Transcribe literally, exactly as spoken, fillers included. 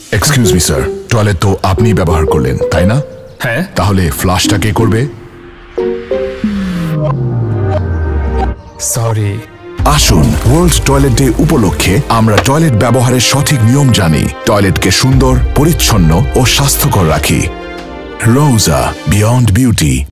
Excuse me sir, toilet তো আপনি ব্যবহার করলেন তাই না? হ্যাঁ। তাহলে ফ্লাশটা কে করবে? সরি। আসুন ওয়ার্ল্ড টয়লেট ডে উপলক্ষে আমরা টয়লেট ব্যবহারের সঠিক নিয়ম জানি, টয়লেটকে সুন্দর, পরিচ্ছন্ন ও স্বাস্থ্যকর রাখি। রোজা, বিয়ন্ড বিউটি।